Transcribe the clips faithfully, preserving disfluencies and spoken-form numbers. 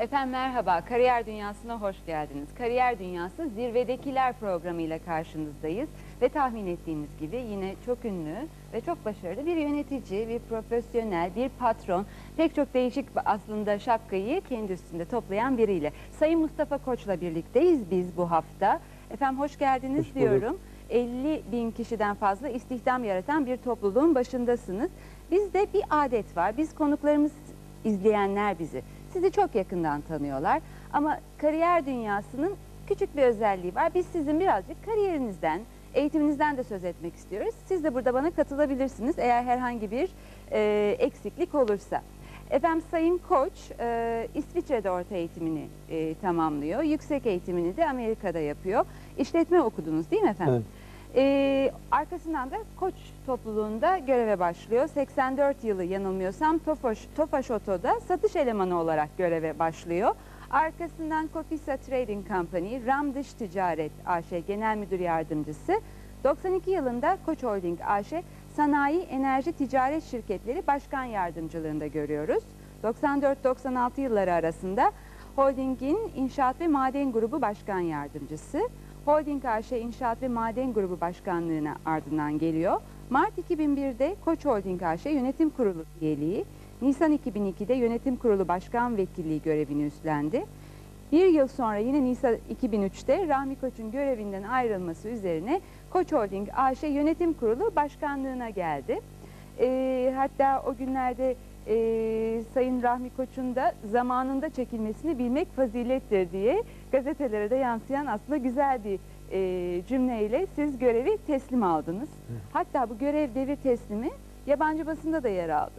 Efendim merhaba, Kariyer Dünyası'na hoş geldiniz. Kariyer Dünyası Zirvedekiler programıyla karşınızdayız. Ve tahmin ettiğimiz gibi yine çok ünlü ve çok başarılı bir yönetici, bir profesyonel, bir patron, pek çok değişik aslında şapkayı kendi üstünde toplayan biriyle. Sayın Mustafa Koç'la birlikteyiz biz bu hafta. Efendim hoş geldiniz hoş diyorum. elli bin kişiden fazla istihdam yaratan bir topluluğun başındasınız. Bizde bir adet var, biz konuklarımız, izleyenler bizi. Sizi çok yakından tanıyorlar ama kariyer dünyasının küçük bir özelliği var. Biz sizin birazcık kariyerinizden, eğitiminizden de söz etmek istiyoruz. Siz de burada bana katılabilirsiniz eğer herhangi bir e, eksiklik olursa. Efendim Sayın Koç e, İsviçre'de orta eğitimini e, tamamlıyor. Yüksek eğitimini de Amerika'da yapıyor. İşletme okudunuz değil mi efendim? Evet. Ee, arkasından da Koç topluluğunda göreve başlıyor. seksen dört yılı yanılmıyorsam Tofaş, Tofaş Oto'da satış elemanı olarak göreve başlıyor. Arkasından Cofisa Trading Company, Ram Dış Ticaret A Ş Genel Müdür Yardımcısı. doksan iki yılında Koç Holding A Ş Sanayi Enerji Ticaret Şirketleri Başkan Yardımcılığında görüyoruz. doksan dört doksan altı yılları arasında Holding'in İnşaat ve Maden Grubu Başkan Yardımcısı. Holding A Ş İnşaat ve Maden Grubu Başkanlığı'na ardından geliyor. Mart iki bin bir'de Koç Holding A Ş Yönetim Kurulu üyeliği, Nisan iki bin iki'de Yönetim Kurulu Başkan Vekilliği görevini üstlendi. Bir yıl sonra yine Nisan iki bin üç'te Rahmi Koç'un görevinden ayrılması üzerine Koç Holding A Ş Yönetim Kurulu Başkanlığı'na geldi. E, hatta o günlerde e, Sayın Rahmi Koç'un da zamanında çekilmesini bilmek fazilettir diye gazetelere de yansıyan aslında güzel bir e, cümleyle siz görevi teslim aldınız. Evet. Hatta bu görev devir teslimi yabancı basında da yer aldı.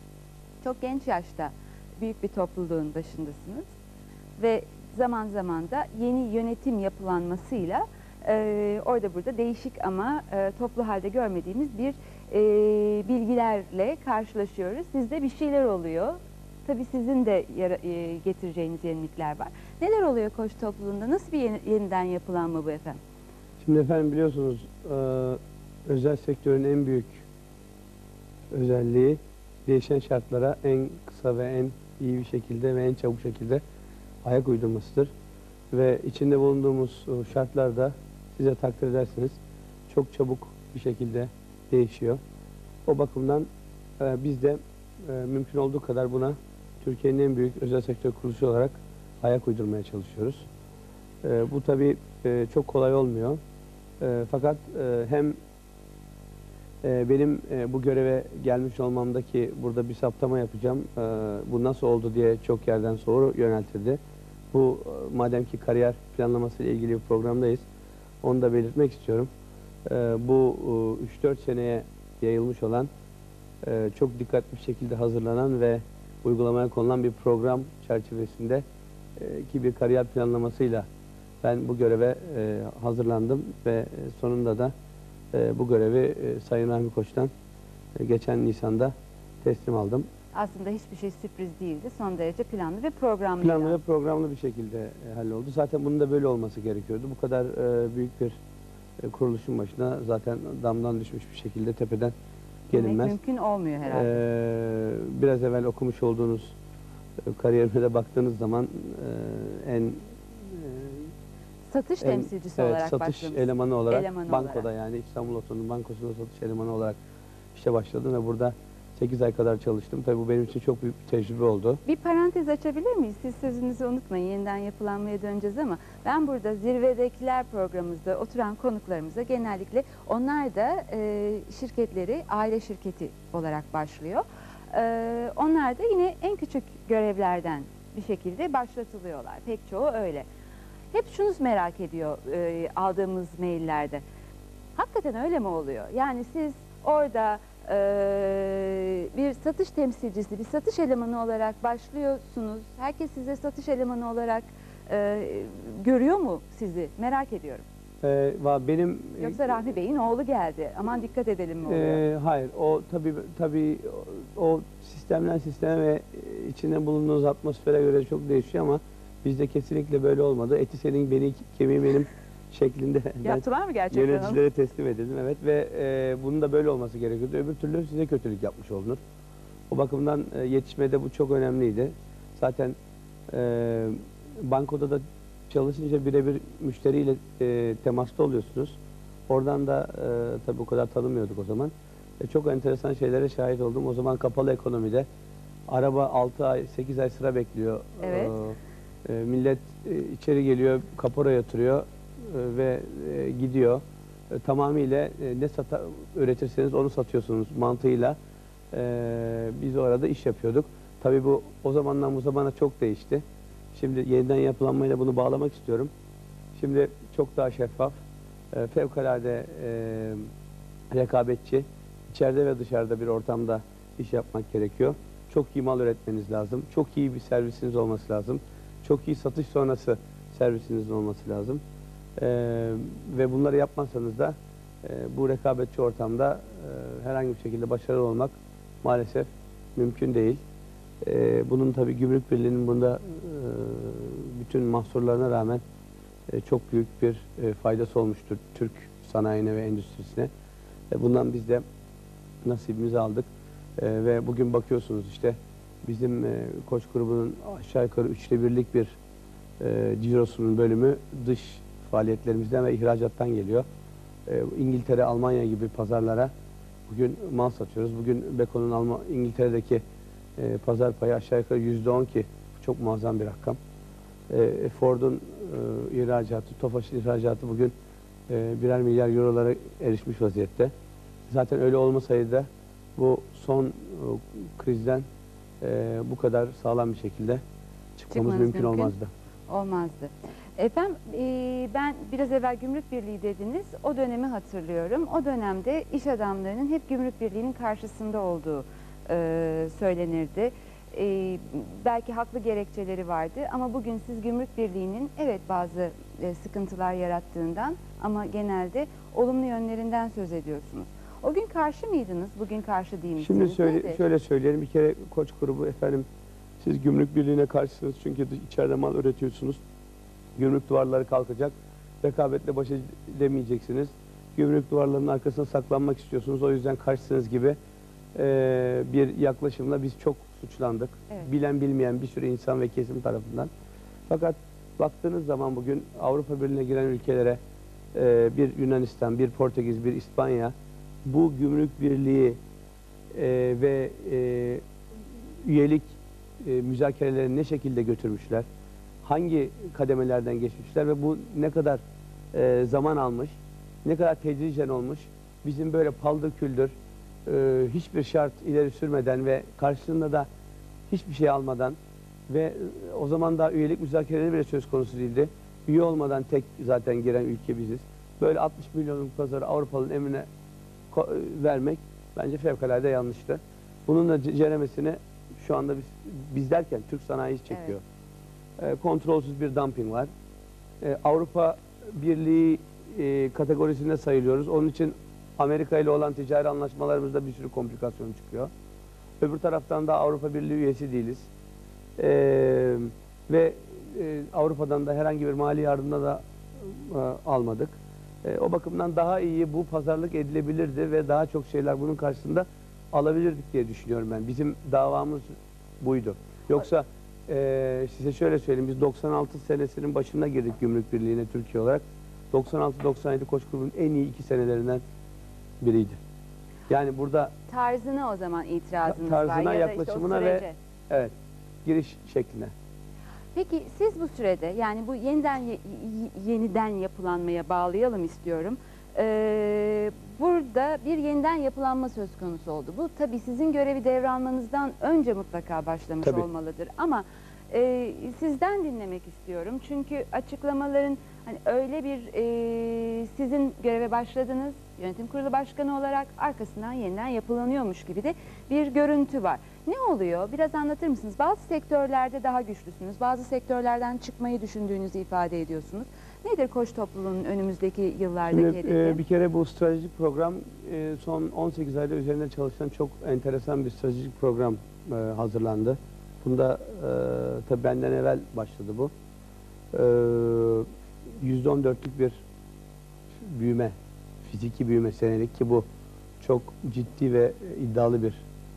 Çok genç yaşta büyük bir topluluğun başındasınız ve zaman zaman da yeni yönetim yapılanmasıyla e, orada burada değişik ama e, toplu halde görmediğimiz bir e, bilgilerle karşılaşıyoruz. Sizde bir şeyler oluyor. Tabii sizin de yara, e, getireceğiniz yenilikler var. Neler oluyor Koç topluluğunda? Nasıl bir yeni, yeniden yapılanma bu efendim? Şimdi efendim biliyorsunuz e, özel sektörün en büyük özelliği değişen şartlara en kısa ve en iyi bir şekilde ve en çabuk şekilde ayak uydurmasıdır. Ve içinde bulunduğumuz şartlarda size takdir ederseniz çok çabuk bir şekilde değişiyor. O bakımdan e, biz de e, mümkün olduğu kadar buna Türkiye'nin en büyük özel sektör kuruluşu olarak ayak uydurmaya çalışıyoruz. E, bu tabii e, çok kolay olmuyor. E, fakat e, hem e, benim e, bu göreve gelmiş olmamdaki burada bir saptama yapacağım. E, bu nasıl oldu diye çok yerden soru yöneltildi. Bu e, madem ki kariyer planlaması ile ilgili bir programdayız, onu da belirtmek istiyorum. E, bu e, üç dört seneye yayılmış olan, e, çok dikkatli bir şekilde hazırlanan ve uygulamaya konulan bir program çerçevesinde e, ki bir kariyer planlamasıyla ben bu göreve e, hazırlandım ve sonunda da e, bu görevi e, Sayın Rahmi Koç'tan e, geçen Nisan'da teslim aldım. Aslında hiçbir şey sürpriz değildi. Son derece planlı ve programlı. Planlı ve programlı bir şekilde e, halloldu. Zaten bunun da böyle olması gerekiyordu. Bu kadar e, büyük bir e, kuruluşun başına zaten damdan düşmüş bir şekilde tepeden gelinmez. Mümkün olmuyor herhalde. Ee, biraz evvel okumuş olduğunuz e, kariyerime de baktığınız zaman e, en e, satış en, temsilcisi evet, olarak satış başlamış. elemanı olarak Elemanı bankoda olarak. yani İstanbul Oto'nun bankosunda satış elemanı olarak işe başladım ve burada sekiz ay kadar çalıştım. Tabii bu benim için çok büyük bir tecrübe oldu. Bir parantez açabilir miyiz? Siz sözünüzü unutmayın. Yeniden yapılanmaya döneceğiz ama ben burada Zirvedekiler programımızda oturan konuklarımıza genellikle onlar da e, şirketleri aile şirketi olarak başlıyor. E, onlar da yine en küçük görevlerden bir şekilde başlatılıyorlar. Pek çoğu öyle. Hep şunu merak ediyor e, aldığımız maillerde. Hakikaten öyle mi oluyor? Yani siz orada Ee, bir satış temsilcisi, bir satış elemanı olarak başlıyorsunuz. Herkes size satış elemanı olarak e, görüyor mu sizi? Merak ediyorum. Ee, benim Yoksa Rahmi Bey'in oğlu geldi. Aman dikkat edelim mi oluyor? E, hayır, o tabii tabii o, o sistemden sisteme ve içinde bulunduğunuz atmosfere göre çok değişiyor ama bizde kesinlikle böyle olmadı. Eti senin, beni kemiği benim şeklinde Yaptılar mı gerçekten? yöneticilere teslim edildim, evet, ve e, bunun da böyle olması gerekiyordu. Öbür türlü size kötülük yapmış olunur. O bakımdan e, yetişmede bu çok önemliydi. Zaten E, bankoda da çalışınca birebir müşteriyle e, temasta oluyorsunuz. Oradan da e, tabii o kadar tanımıyorduk o zaman. E, çok enteresan şeylere şahit oldum. O zaman kapalı ekonomide araba altı ay, sekiz ay sıra bekliyor. Evet. E, e, millet e, içeri geliyor, kapora yatırıyor e, ve e, gidiyor. E, tamamıyla e, ne sata, üretirseniz onu satıyorsunuz mantığıyla. E, biz orada iş yapıyorduk. Tabii bu o zamandan bu zamana çok değişti. Şimdi yeniden yapılanmayla bunu bağlamak istiyorum. Şimdi çok daha şeffaf, e, fevkalade e, rekabetçi, içeride ve dışarıda bir ortamda iş yapmak gerekiyor. Çok iyi mal üretmeniz lazım. Çok iyi bir servisiniz olması lazım. Çok iyi satış sonrası servisinizin olması lazım. E, ve bunları yapmazsanız da e, bu rekabetçi ortamda e, herhangi bir şekilde başarılı olmak maalesef mümkün değil. E, bunun tabii Gümrük Birliği'nin bunda e, bütün mahsurlarına rağmen e, çok büyük bir e, faydası olmuştur Türk sanayine ve endüstrisine. E, bundan biz de nasibimizi aldık. E, ve bugün bakıyorsunuz işte bizim e, Koç grubunun aşağı yukarı üçte birlik bir e, cirosunun bölümü dış faaliyetlerimizden ve ihracattan geliyor. E, İngiltere, Almanya gibi pazarlara bugün mal satıyoruz. Bugün Beko'nun Alman, İngiltere'deki e, pazar payı aşağı yukarı yüzde on ki çok muazzam bir rakam. E, Ford'un e, ihracatı, Tofaş'ın ihracatı bugün e, birer milyar eurolara erişmiş vaziyette. Zaten öyle olmasaydı da bu son e, krizden e, bu kadar sağlam bir şekilde çıkmamız Çıkmanız mümkün, mümkün olmazdı. Olmazdı. Efendim e, ben biraz evvel Gümrük Birliği dediniz. O dönemi hatırlıyorum. O dönemde iş adamlarının hep Gümrük Birliği'nin karşısında olduğu e, söylenirdi. E, belki haklı gerekçeleri vardı ama bugün siz Gümrük Birliği'nin evet bazı e, sıkıntılar yarattığından ama genelde olumlu yönlerinden söz ediyorsunuz. O gün karşı mıydınız? Bugün karşı değil misiniz? Şimdi söyle, Nedir? şöyle söyleyelim. Bir kere Koç grubu efendim siz Gümrük Birliği'ne karşısınız çünkü içeride mal üretiyorsunuz. Gümrük duvarları kalkacak. Rekabetle baş edemeyeceksiniz. Gümrük duvarlarının arkasına saklanmak istiyorsunuz. O yüzden karşısınız gibi e, bir yaklaşımla biz çok suçlandık. Evet. Bilen bilmeyen bir sürü insan ve kesim tarafından. Fakat baktığınız zaman bugün Avrupa Birliği'ne giren ülkelere e, bir Yunanistan, bir Portekiz, bir İspanya bu Gümrük Birliği e, ve e, üyelik e, müzakerelerini ne şekilde götürmüşler? Hangi kademelerden geçmişler ve bu ne kadar e, zaman almış, ne kadar tedricen olmuş? Bizim böyle paldır küldür, e, hiçbir şart ileri sürmeden ve karşılığında da hiçbir şey almadan ve e, o zaman da üyelik müzakereleri bile söz konusu değildi. Üye olmadan tek zaten giren ülke biziz. Böyle altmış milyonluk pazarı Avrupalı'nın emrine vermek bence fevkalade yanlıştı. Bunun da ceremesini şu anda biz, biz derken Türk sanayi çekiyor. Evet. E, kontrolsüz bir dumping var. E, Avrupa Birliği e, kategorisinde sayılıyoruz. Onun için Amerika ile olan ticari anlaşmalarımızda bir sürü komplikasyon çıkıyor. Öbür taraftan da Avrupa Birliği üyesi değiliz. E, ve e, Avrupa'dan da herhangi bir mali yardımda da e, almadık. E, o bakımdan daha iyi bu pazarlık edilebilirdi ve daha çok şeyler bunun karşısında alabilirdik diye düşünüyorum ben. Bizim davamız buydu. Yoksa e, size şöyle söyleyeyim, biz doksan altı senesinin başına girdik Gümrük Birliği'ne Türkiye olarak. doksan altı doksan yedi Koç grubunun en iyi iki senelerinden biriydi. Yani burada Tarzına o zaman itirazınız tarzına, var ya yaklaşımına da işte o ve sürece. evet giriş şekline. Peki siz bu sürede yani bu yeniden ye- yeniden yapılanmaya bağlayalım istiyorum. Ee, burada bir yeniden yapılanma söz konusu oldu. Bu tabii sizin görevi devralmanızdan önce mutlaka başlamış Tabii. olmalıdır. Ama e, sizden dinlemek istiyorum. Çünkü açıklamaların hani öyle bir e, sizin göreve başladınız yönetim kurulu başkanı olarak arkasından yeniden yapılanıyormuş gibi de bir görüntü var. Ne oluyor? Biraz anlatır mısınız? Bazı sektörlerde daha güçlüsünüz. Bazı sektörlerden çıkmayı düşündüğünüzü ifade ediyorsunuz. Nedir Koç topluluğunun önümüzdeki yıllardaki Şimdi, hedefi? e, bir kere bu stratejik program e, son on sekiz ayda üzerinde çalışan çok enteresan bir stratejik program e, hazırlandı. Bunda e, tabii benden evvel başladı bu. E, yüzde on dörtlük bir büyüme, fiziki büyüme senelik ki bu çok ciddi ve iddialı bir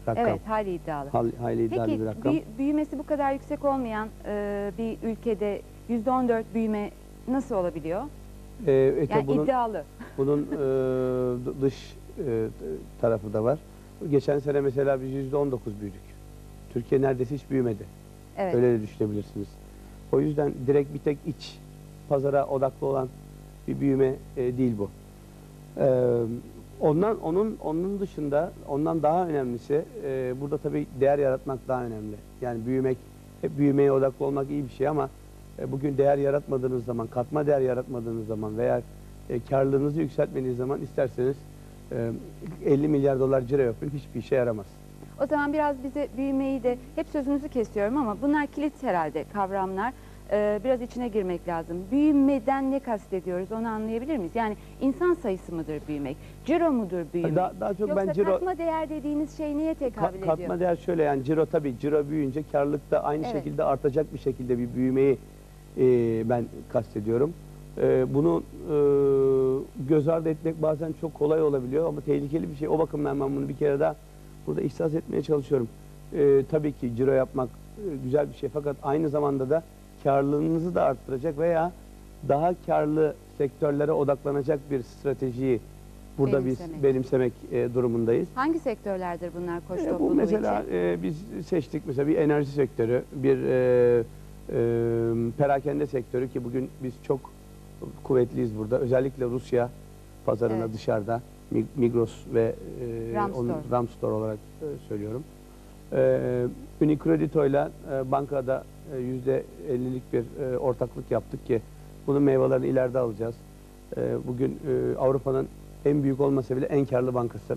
rakam. Evet, hali iddialı. Hal- hayli iddialı Peki bir rakam. büyü- büyümesi bu kadar yüksek olmayan e, bir ülkede yüzde on dört büyüme nasıl olabiliyor? Ee, e, tabii Yani bunun iddialı. bunun e, d- dış e, tarafı da var. Geçen sene mesela biz yüzde on dokuz büyüdük. Türkiye neredeyse hiç büyümedi. Evet. Öyle de düşünebilirsiniz. O yüzden direkt bir tek iç pazara odaklı olan bir büyüme e, değil bu. Ee, ondan onun onun dışında ondan daha önemlisi e, burada tabii değer yaratmak daha önemli. Yani büyümek, hep büyümeye odaklı olmak iyi bir şey ama e, bugün değer yaratmadığınız zaman, katma değer yaratmadığınız zaman veya e, karlılığınızı yükseltmediğiniz zaman isterseniz e, elli milyar dolar ciro yapın, hiçbir işe yaramaz. O zaman biraz bize büyümeyi de, hep sözünüzü kesiyorum ama bunlar kilit herhalde kavramlar. Ee, biraz içine girmek lazım. Büyümeden ne kastediyoruz onu anlayabilir miyiz? Yani insan sayısı mıdır büyümek? Ciro mudur büyümek? Daha, daha çok Yoksa ben ciro katma değer dediğiniz şey niye Ka- tekabül ediyor? katma değer şöyle, yani ciro tabii ciro büyüyünce karlılık da aynı Evet. şekilde artacak bir şekilde bir büyümeyi e, ben kastediyorum. E, bunu e, göz ardı etmek bazen çok kolay olabiliyor ama tehlikeli bir şey. O bakımdan ben bunu bir kere daha burada ihsas etmeye çalışıyorum. E, tabii ki ciro yapmak e, güzel bir şey fakat aynı zamanda da karlılığınızı da arttıracak veya daha karlı sektörlere odaklanacak bir stratejiyi burada Benimsemek. biz benimsemek e, durumundayız. Hangi sektörlerdir bunlar koç E, topluluğu bu mesela için? e, biz seçtik mesela bir enerji sektörü, bir e, e, perakende sektörü ki bugün biz çok kuvvetliyiz burada. Özellikle Rusya pazarına Evet. dışarıda Mi- Migros ve e, Ram onun Store. Ram Store olarak e, söylüyorum. E, Unicredito ile e, bankada e, yüzde ellilik bir e, ortaklık yaptık ki bunun meyvelerini ileride alacağız. E, bugün e, Avrupa'nın en büyük olmasa bile en karlı bankası.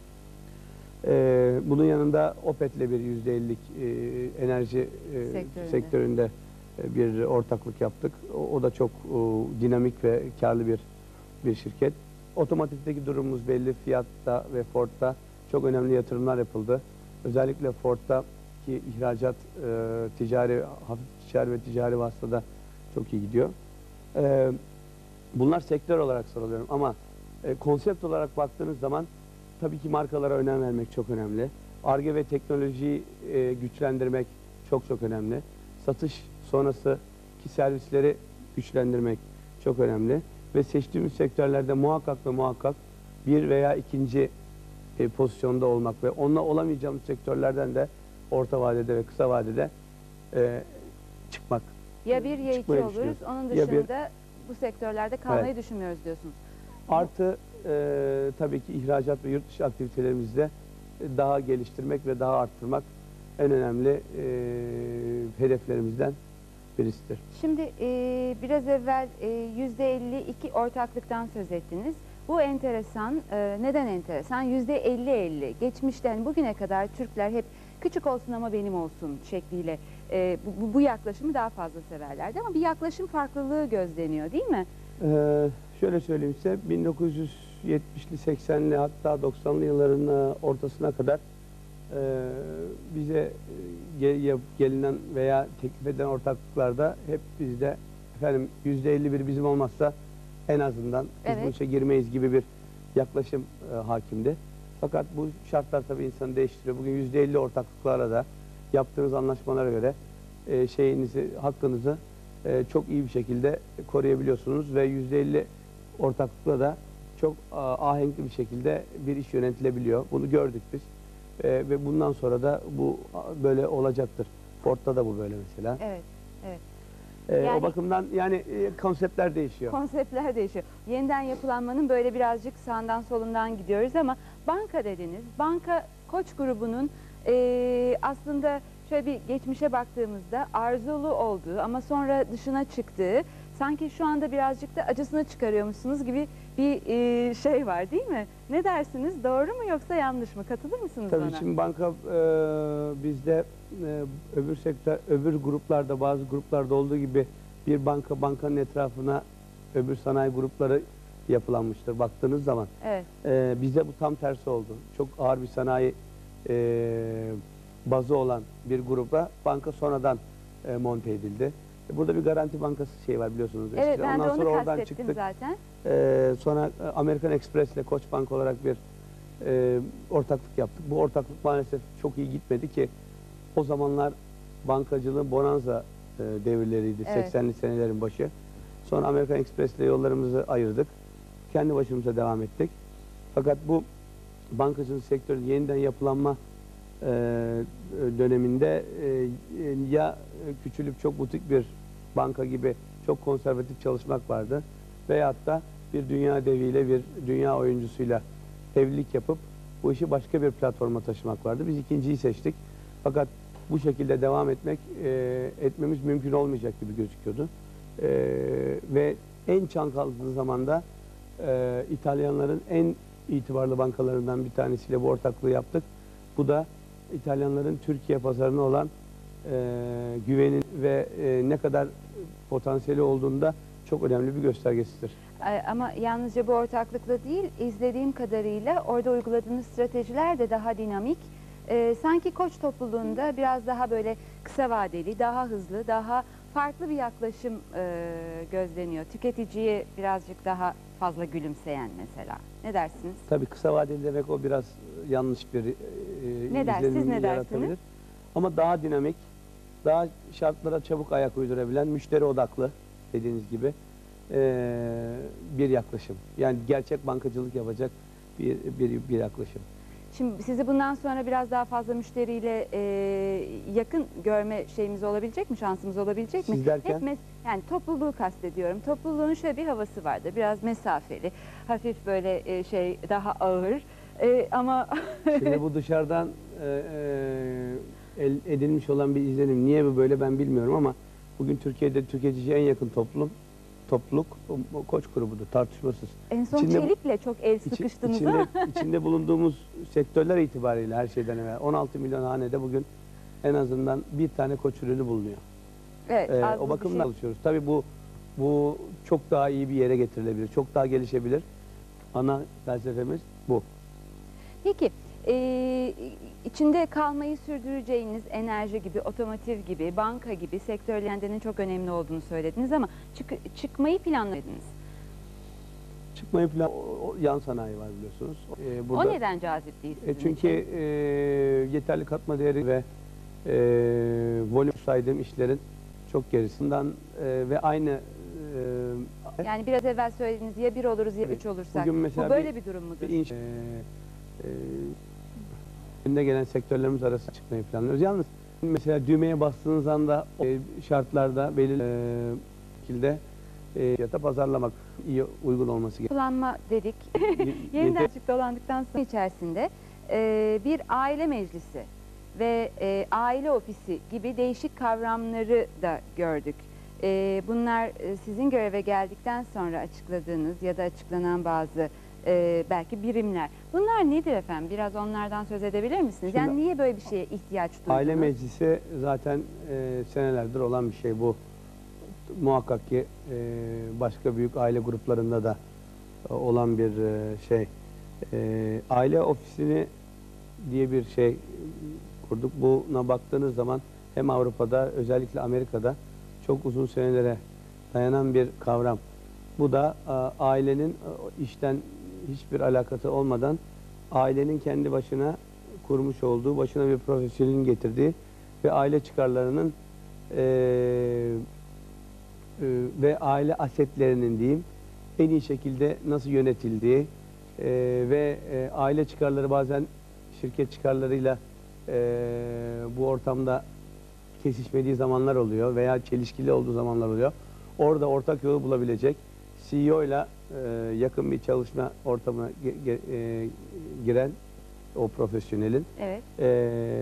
Ee, bunun yanında Opet'le bir yüzde ellilik e, enerji e, Sektöründe. sektöründe e, bir ortaklık yaptık. O, o da çok o, dinamik ve karlı bir bir şirket. Otomotivdeki durumumuz belli. Fiat'ta ve Ford'da çok önemli yatırımlar yapıldı. Özellikle Ford'da ki ihracat, e, ticari, hafif ticari ve ticari vasıtada çok iyi gidiyor. E, bunlar sektör olarak sıralıyorum ama e, konsept olarak baktığınız zaman tabii ki markalara önem vermek çok önemli. Ar-Ge ve teknolojiyi e, güçlendirmek çok çok önemli. Satış sonrası ki servisleri güçlendirmek çok önemli. Ve seçtiğimiz sektörlerde muhakkak ve muhakkak bir veya ikinci e, pozisyonda olmak ve onunla olamayacağımız sektörlerden de orta vadede ve kısa vadede e, çıkmak. Ya bir ya iki çıkmayı oluruz. düşünüyoruz. Onun Ya bir- dışında bu sektörlerde kalmayı düşünmüyoruz diyorsunuz. Artı e, tabii ki ihracat ve yurt dışı aktivitelerimizi de daha geliştirmek ve daha arttırmak en önemli e, hedeflerimizden birisidir. Şimdi e, biraz evvel e, yüzde elli iki ortaklıktan söz ettiniz. Bu enteresan. E, neden enteresan? yüzde elli elli. Geçmişten bugüne kadar Türkler hep küçük olsun ama benim olsun şekliyle e, bu, bu yaklaşımı daha fazla severlerdi. Ama bir yaklaşım farklılığı gözleniyor değil mi? Ee, şöyle söyleyeyim size, bin dokuz yüz yetmişli, seksenli hatta doksanlı yılların e, ortasına kadar e, bize e, ge- yap- gelinen veya teklif edilen ortaklıklarda hep bizde efendim yüzde elli bir bizim olmazsa en azından biz Evet. bu işe girmeyiz gibi bir yaklaşım e, hakimdi. Fakat bu şartlar tabii insanı değiştiriyor. Bugün yüzde elli ortaklıklarla da yaptığınız anlaşmalara göre e, şeyinizi, hakkınızı e, çok iyi bir şekilde koruyabiliyorsunuz ve yüzde elli ortaklıkla da çok a, ahenkli bir şekilde bir iş yönetilebiliyor. Bunu gördük biz. E, ve bundan sonra da bu a, böyle olacaktır. Ford'da da bu böyle mesela. Evet. Evet. E, Yani- o bakımdan yani e, konseptler değişiyor. Konseptler değişiyor. Yeniden yapılanmanın böyle birazcık sağından solundan gidiyoruz ama banka dediniz. Banka Koç grubunun eee, aslında şöyle bir geçmişe baktığımızda arzulu olduğu ama sonra dışına çıktığı, sanki şu anda birazcık da acısını çıkarıyormuşsunuz gibi bir eee, şey var değil mi? Ne dersiniz? Doğru mu yoksa yanlış mı? Katılır mısınız Tabii bana? şimdi banka e, bizde e, öbür sektör, öbür gruplarda, bazı gruplarda olduğu gibi bir banka bankanın etrafına öbür sanayi grupları yapılanmıştır. Baktığınız zaman Evet. e, bizde bu tam tersi oldu. Çok ağır bir sanayi e, bazı olan bir gruba banka sonradan e, monte edildi. E, Burada bir garanti bankası şey var biliyorsunuz. Evet, eskiden. ben de Ondan onu sonra oradan kastettim çıktık. zaten. Ee, sonra e, Amerikan Express ile Koç Bank olarak bir e, ortaklık yaptık. Bu ortaklık maalesef çok iyi gitmedi ki o zamanlar bankacılığın bonanza e, devirleriydi. Evet. seksenli senelerin başı. Sonra American Express ile yollarımızı ayırdık. Kendi başımıza devam ettik. Fakat bu bankacılık sektörü yeniden yapılanma e, döneminde e, ya küçülüp çok butik bir banka gibi çok konservatif çalışmak vardı. Veyahut da bir dünya deviyle, bir dünya oyuncusuyla evlilik yapıp bu işi başka bir platforma taşımak vardı. Biz ikinciyi seçtik. Fakat bu şekilde devam etmek e, etmemiz mümkün olmayacak gibi gözüküyordu. E, ve en çalkantılı zamanda e, İtalyanların en itibarlı bankalarından bir tanesiyle bu ortaklığı yaptık. Bu da İtalyanların Türkiye pazarına olan e, güvenin ve e, ne kadar potansiyeli olduğunda çok önemli bir göstergesidir. Ee, Ama yalnızca bu ortaklıkla değil, izlediğim kadarıyla orada uyguladığınız stratejiler de daha dinamik. Ee, sanki Koç topluluğunda biraz daha böyle kısa vadeli, daha hızlı, daha farklı bir yaklaşım e, gözleniyor. Tüketiciye birazcık daha fazla gülümseyen mesela. Ne dersiniz? Tabii kısa vadeli demek o biraz yanlış bir e, Ne der- siz izlenim ne yaratabilir. dersiniz? Ama daha dinamik, daha şartlara çabuk ayak uydurabilen, müşteri odaklı dediğiniz gibi e, bir yaklaşım. Yani gerçek bankacılık yapacak bir, bir, bir yaklaşım. Şimdi sizi bundan sonra biraz daha fazla müşteriyle e, yakın görme şeyimiz olabilecek mi, şansımız olabilecek mi? Siz derken? Hep mes- yani topluluğu kastediyorum. Topluluğun şöyle bir havası vardır. Biraz mesafeli, hafif böyle e, şey daha ağır. E, ama Şimdi bu dışarıdan e, e, el, edilmiş olan bir izlenim. Niye bu böyle ben bilmiyorum ama bugün Türkiye'de tüketiciye en yakın toplum, topluluk o, o Koç grubudur, tartışmasız. en son İçinde bu- Çelik'le çok el İçi- sıkıştınız içinde, ama. içinde bulunduğumuz sektörler itibariyle her şeyden evvel on altı milyon hanede bugün en azından bir tane Koç ürünü bulunuyor. Evet, Ee, az o buz bir bakımdan şey. çalışıyoruz. Tabii bu bu çok daha iyi bir yere getirilebilir, çok daha gelişebilir. Ana felsefemiz bu. Peki, e, içinde kalmayı sürdüreceğiniz enerji gibi, otomotiv gibi, banka gibi sektörlerinin çok önemli olduğunu söylediniz ama çık- çıkmayı planladınız. Çıkmayı falan o- o yan sanayi var biliyorsunuz. Ee, O neden cazip değil sizin E, çünkü için? e, yeterli katma değeri ve e, volüm saydığım işlerin çok gerisinden e, ve aynı e, Yani biraz evvel söylediğiniz ya bir oluruz ya Evet. üç olursak. Bugün mesela Bu böyle bir- bir, durum mudur? bir inş, e, e, önüne gelen sektörlerimiz arasında çıkmayı planlıyoruz. Yalnız mesela düğmeye bastığınız anda e, şartlarda belirli e, şekilde e, fiyata pazarlamak iyi uygun olması gerekiyor. Kullanma dedik. Ye- Yeniden yete- açık dolandıktan sonra içerisinde e, bir aile meclisi ve e, aile ofisi gibi değişik kavramları da gördük. E, bunlar e, sizin göreve geldikten sonra açıkladığınız ya da açıklanan bazı e, belki birimler. Bunlar nedir efendim? Biraz onlardan söz edebilir misiniz? Yani Şimdi- niye böyle bir şeye ihtiyaç duydunuz? Aile meclisi zaten e, senelerdir olan bir şey bu. Muhakkak ki e, başka büyük aile gruplarında da e, olan bir e, şey. E, aile ofisini diye bir şey kurduk. Buna baktığınız zaman hem Avrupa'da özellikle Amerika'da çok uzun senelere dayanan bir kavram. Bu da e, ailenin e, işten hiçbir alakası olmadan ailenin kendi başına kurmuş olduğu, başına bir profesyonelin getirdiği ve aile çıkarlarının e, e, ve aile asetlerinin diyeyim en iyi şekilde nasıl yönetildiği e, ve e, aile çıkarları bazen şirket çıkarlarıyla e, bu ortamda kesişmediği zamanlar oluyor veya çelişkili olduğu zamanlar oluyor. Orada ortak yolu bulabilecek C E O ile e, yakın bir çalışma ortamına ge- ge- e, giren o profesyonelin Evet. e, e,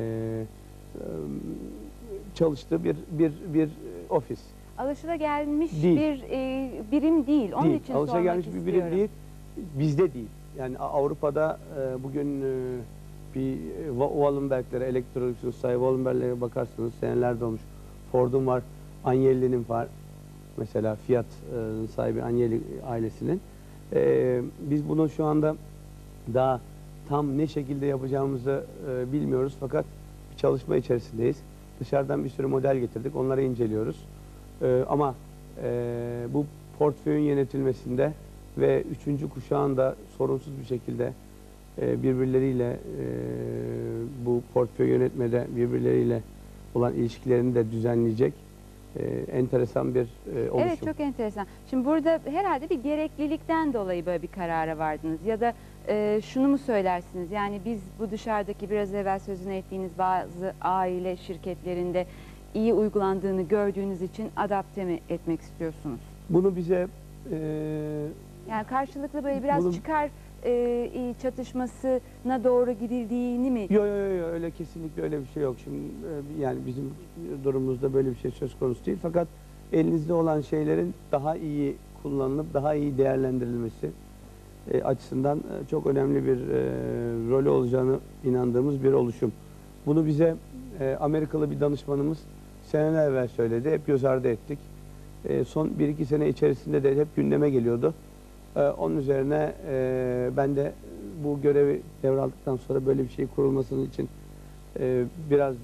çalıştığı bir bir bir ofis. Alışılagelmiş Değil. bir e, birim değil. Onun Değil. için Alışagelmiş sormak bir birim istiyorum. değil. Bizde değil. Yani A- Avrupa'da e, bugün e, bir e, Wa- Wallenberg'lere, Electrolux'un sahibi Wallenberg'lere bakarsanız senelerde olmuş. Ford'un var, Agnelli'nin var. Mesela Fiat'ın sahibi Agnelli ailesinin. E, biz bunu şu anda daha tam ne şekilde yapacağımızı e, bilmiyoruz fakat bir çalışma içerisindeyiz. Dışarıdan bir sürü model getirdik. Onları inceliyoruz. E, ama e, bu portföyün yönetilmesinde ve üçüncü kuşağın da sorunsuz bir şekilde e, birbirleriyle e, bu portföy yönetmede birbirleriyle olan ilişkilerini de düzenleyecek e, enteresan bir e, oluşum. Evet, çok enteresan. Şimdi burada herhalde bir gereklilikten dolayı böyle bir karara vardınız ya da e, şunu mu söylersiniz? Yani biz bu dışarıdaki biraz evvel sözünü ettiğiniz bazı aile şirketlerinde iyi uygulandığını gördüğünüz için adapte mi etmek istiyorsunuz? Bunu bize e, Yani karşılıklı böyle biraz Bunu- çıkar e, çatışmasına doğru gidildiğini mi? Yok yok yok öyle kesinlikle öyle bir şey yok. Şimdi e, yani bizim durumumuzda böyle bir şey söz konusu değil. Fakat elinizde olan şeylerin daha iyi kullanılıp daha iyi değerlendirilmesi e, açısından e, çok önemli bir e, rolü olacağını inandığımız bir oluşum. Bunu bize e, Amerikalı bir danışmanımız seneler evvel söyledi. Hep göz ardı ettik. E, son bir iki sene içerisinde de hep gündeme geliyordu. E, onun üzerine e, ben de bu görevi devraldıktan sonra böyle bir şey kurulmasının için e, biraz e,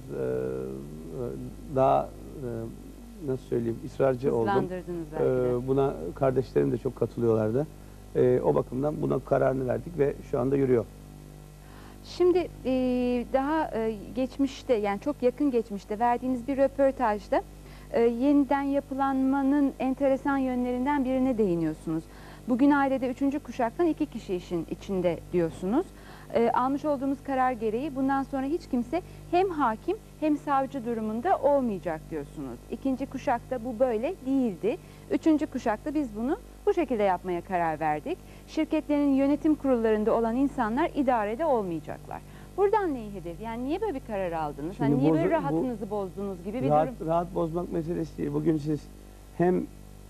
daha e, nasıl söyleyeyim ısrarcı oldum. Hızlandırdınız belki de. E, buna kardeşlerim de çok katılıyorlardı. E, o bakımdan buna kararını verdik ve şu anda yürüyor. Şimdi e, daha e, geçmişte yani çok yakın geçmişte verdiğiniz bir röportajda e, yeniden yapılanmanın enteresan yönlerinden birine değiniyorsunuz. Bugün ailede üçüncü kuşaktan iki kişi işin içinde diyorsunuz. E, almış olduğumuz karar gereği bundan sonra hiç kimse hem hakim hem savcı durumunda olmayacak diyorsunuz. İkinci kuşakta bu böyle değildi. Üçüncü kuşakta biz bunu bu şekilde yapmaya karar verdik. Şirketlerin yönetim kurullarında olan insanlar idarede olmayacaklar. Buradan neyi hedef? Yani niye böyle bir karar aldınız? Şimdi Hani niye böyle bozu- bu rahatınızı bozdunuz gibi bir rahat, durum? rahat bozmak meselesi değil. Bugün siz hem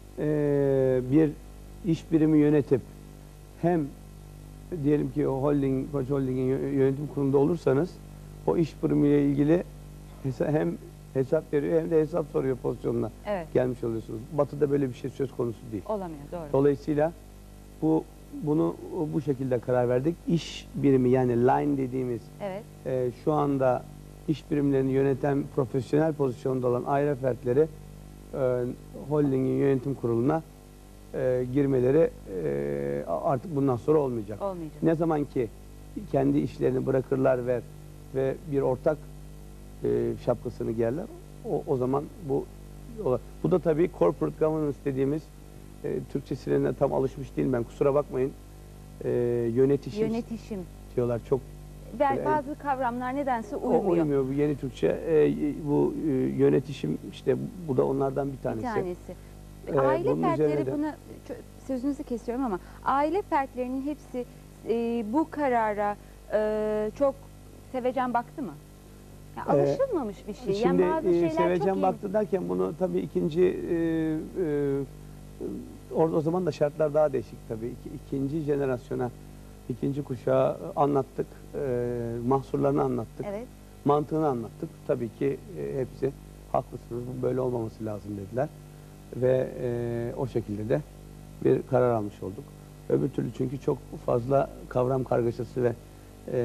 e, bir iş birimi yönetip hem diyelim ki o holding, Koç Holding'in yö- yönetim kurulunda olursanız o iş birimiyle ilgili hesa- hem hesap veriyor hem de hesap soruyor pozisyonuna Evet, gelmiş oluyorsunuz. Batı'da böyle bir şey söz konusu değil. olamıyor, doğru. Dolayısıyla bu bunu bu şekilde karar verdik. İş birimi yani line dediğimiz Evet, e, şu anda iş birimlerini yöneten profesyonel pozisyonda olan aile fertleri e, holdingin yönetim kuruluna e, girmeleri e, artık bundan sonra olmayacak. olmayacak. Ne zaman ki kendi işlerini bırakırlar ve ve bir ortak e, şapkasını giyerler, o, o zaman bu olur. Bu da tabii corporate governance dediğimiz e, Türkçesine tam alışmış değilim ben, kusura bakmayın. E, yönetişim Yönetişim. diyorlar çok. Ve Evet. bazı kavramlar nedense O uymuyor. uymuyor bu yeni Türkçe. E, bu e, yönetişim işte bu da onlardan bir Bir tanesi. tanesi. Ee, aile bunun fertleri üzerine de- buna çö- sözünüzü kesiyorum ama aile fertlerinin hepsi e, bu karara e, çok sevecen baktı mı? Ya, Ee, alışılmamış bir şey. Şimdi yani bazı e, şeyler çok sevecen iyi. baktı derken bunu tabii ikinci e, e, orada o zaman da şartlar daha değişik tabii. İki, ikinci jenerasyona, ikinci kuşağa anlattık. E, mahsurlarını anlattık. Evet. Mantığını anlattık. Tabii ki e, hepsi haklısınız. Bu böyle olmaması lazım dediler. Ve e, o şekilde de bir karar almış olduk. Öbür türlü çünkü çok fazla kavram kargaşası ve e,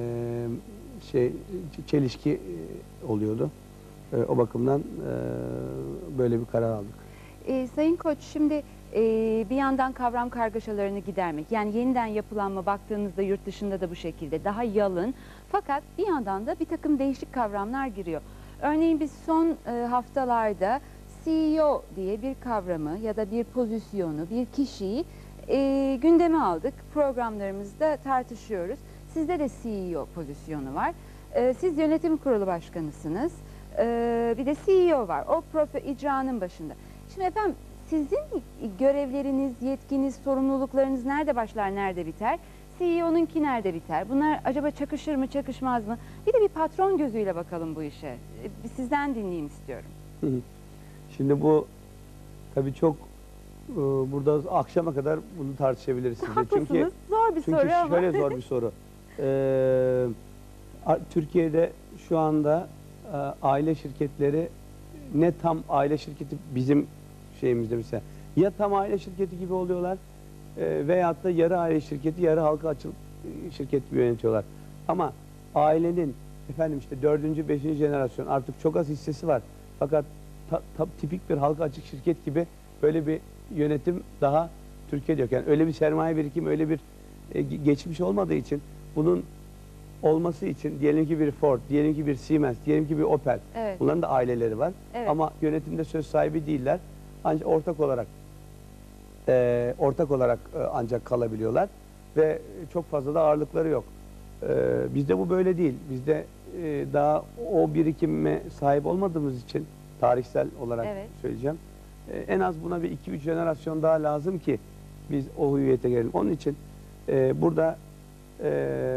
şey çelişki e, oluyordu. E, o bakımdan e, böyle bir karar aldık. E, Sayın Koç, şimdi e, bir yandan kavram kargaşalarını gidermek, yani yeniden yapılanma baktığınızda yurt dışında da bu şekilde daha yalın, fakat bir yandan da bir takım değişik kavramlar giriyor. Örneğin biz son e, haftalarda C E O diye bir kavramı ya da bir pozisyonu, bir kişiyi e, gündeme aldık. Programlarımızda tartışıyoruz. Sizde de C E O pozisyonu var. E, siz yönetim kurulu başkanısınız. E, bir de C E O var. O profe icranın başında. Şimdi efendim, sizin görevleriniz, yetkiniz, sorumluluklarınız nerede başlar, nerede biter? C E O'nunki nerede biter? Bunlar acaba çakışır mı, çakışmaz mı? Bir de bir patron gözüyle bakalım bu işe. E, Sizden dinleyeyim istiyorum. Şimdi bu tabii çok e, burada akşama kadar bunu tartışabiliriz sizle. Haklısınız. Çünkü Zor bir Çünkü soru ama. şöyle zor bir soru. Ee, a- Türkiye'de şu anda e, aile şirketleri ne tam aile şirketi bizim şeyimizde mesela. Ya tam aile şirketi gibi oluyorlar e, veyahut da yarı aile şirketi, yarı halka açık e, şirket gibi yönetiyorlar. Ama ailenin efendim işte dördüncü, beşinci jenerasyon artık çok az hissesi var. Fakat ta- ta- tipik bir halka açık şirket gibi böyle bir yönetim daha Türkiye'de yok. Yani öyle bir sermaye birikimi, öyle bir e, ge- geçmiş olmadığı için bunun olması için diyelim ki bir Ford, diyelim ki bir Siemens, diyelim ki bir Opel. Evet. Bunların da aileleri var. Evet. Ama yönetimde söz sahibi değiller. Ancak ortak olarak e, ortak olarak e, ancak kalabiliyorlar ve çok fazla da ağırlıkları yok. E, bizde bu böyle değil. Bizde e, daha o birikime sahip olmadığımız için tarihsel olarak Evet. söyleyeceğim. E, en az buna bir iki üç jenerasyon daha lazım ki biz o hüviyete gelelim. Onun için e, burada e,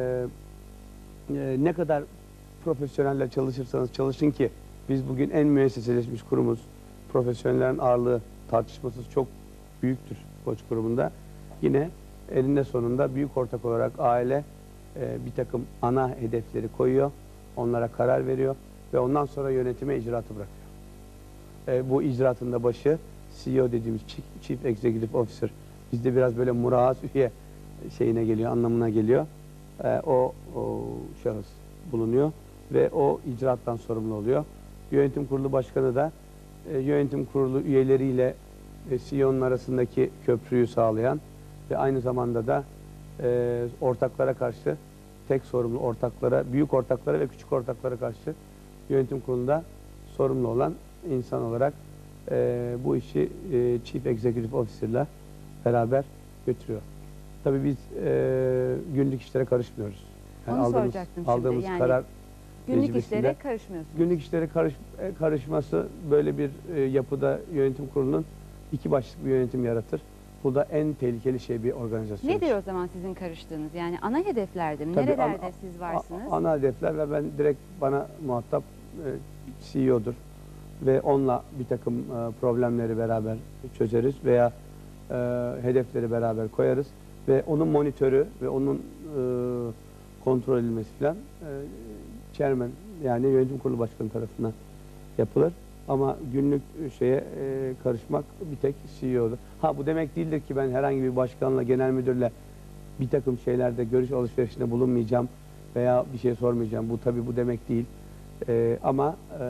e, ne kadar profesyoneller çalışırsanız çalışın ki biz bugün en müesseseleşmiş kurumuz. Profesyonellerin ağırlığı tartışmasız çok büyüktür Koç grubunda. Yine elinde sonunda büyük ortak olarak aile e, bir takım ana hedefleri koyuyor. Onlara karar veriyor ve ondan sonra yönetime icraatı bırakıyor. E, bu icraatın da başı C E O dediğimiz Chief Executive Officer. Bizde biraz böyle murahhas üye şeyine geliyor, anlamına geliyor. E, o, o şahıs bulunuyor ve o icraattan sorumlu oluyor. Yönetim kurulu başkanı da e, yönetim kurulu üyeleriyle e, C E O'nun arasındaki köprüyü sağlayan ve aynı zamanda da e, ortaklara karşı tek sorumlu ortaklara, büyük ortaklara ve küçük ortaklara karşı yönetim kurulunda sorumlu olan insan olarak e, bu işi e, Chief Executive Officer'la beraber götürüyor. Tabii biz e, günlük işlere karışmıyoruz. Yani Onu aldığımız, soracaktım şimdi. aldığımız Yani karar günlük tecrübesinde işlere karışmıyorsunuz. günlük işlere karış, e, karışması böyle bir e, yapıda yönetim kurulunun iki başlık bir yönetim yaratır. Bu da en tehlikeli şey bir organizasyon. Nedir o zaman sizin karıştığınız? Yani ana hedeflerde mi? Tabii Nerelerde ana- siz varsınız? A- Ana hedefler ve ben direkt bana muhatap e, C E O'dur ve onunla bir takım e, problemleri beraber çözeriz veya e, hedefleri beraber koyarız ve onun monitörü ve onun e, kontrol edilmesi falan e, chairman yani yönetim kurulu başkanı tarafından yapılır. Ama günlük şeye e, karışmak bir tek C E O'dur. Ha bu demek değildir ki ben herhangi bir başkanla, genel müdürle bir takım şeylerde görüş alışverişinde bulunmayacağım veya bir şey sormayacağım. Bu tabii bu demek değil. E, ama e,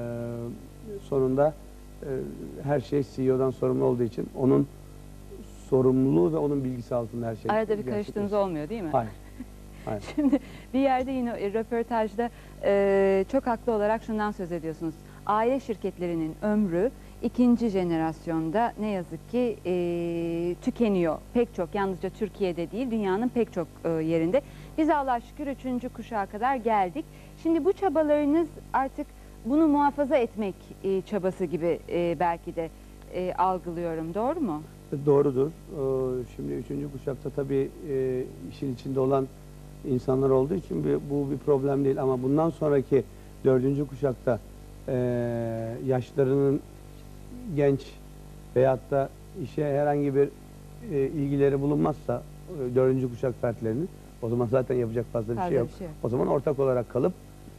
sonunda e, her şey C E O'dan sorumlu olduğu için onun sorumluluğu ve onun bilgisi altında her şey. Arada bir karıştığınız olmuyor değil mi? Hayır. Hayır. Şimdi bir yerde yine e, röportajda e, çok haklı olarak şundan söz ediyorsunuz. Aile şirketlerinin ömrü ikinci jenerasyonda ne yazık ki e, tükeniyor. Pek çok, yalnızca Türkiye'de değil, dünyanın pek çok e, yerinde. Biz Allah'a şükür üçüncü kuşağa kadar geldik. Şimdi bu çabalarınız artık bunu muhafaza etmek e, çabası gibi e, belki de e, algılıyorum. Doğru mu? Doğrudur. Ee, Şimdi üçüncü kuşakta tabii e, işin içinde olan insanlar olduğu için bir- bu bir problem değil. Ama bundan sonraki dördüncü kuşakta e, yaşlarının genç veyahut da işe herhangi bir e, ilgileri bulunmazsa e, dördüncü kuşak fertlerinin o zaman zaten yapacak fazla bir Fazla şey yok. bir şey yok. O zaman ortak olarak kalıp